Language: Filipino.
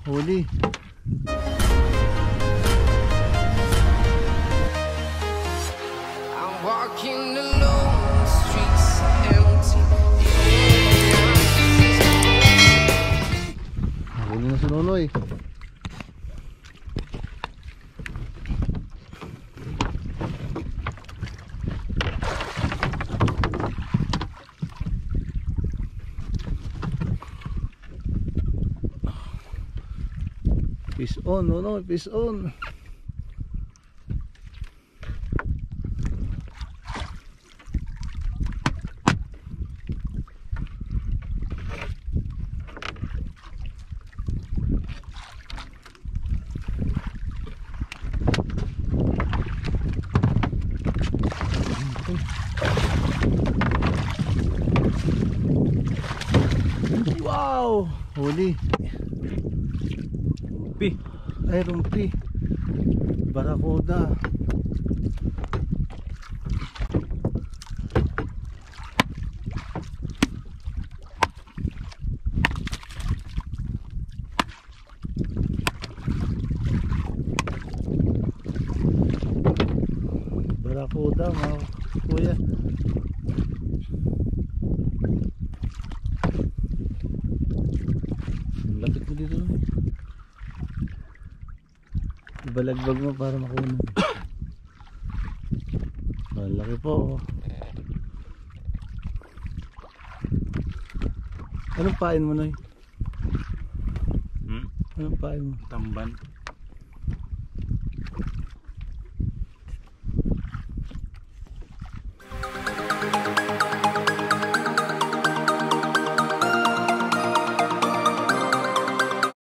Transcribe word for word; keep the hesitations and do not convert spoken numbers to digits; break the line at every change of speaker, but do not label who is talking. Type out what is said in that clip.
huli.
I'm walking alone, the streets are empty.
Huli na si Nonoy. Fish on, Nonoy, fish on. Wow! Huli.
Rumpi.
Ay, rumpi. Barakuda. Barakuda, mga kuya. Lapit mo dito. Ibalagbag mo para makuha. Malaki po. Anong pain mo, Noy?
Hmm?
Anong pain mo?
Tamban.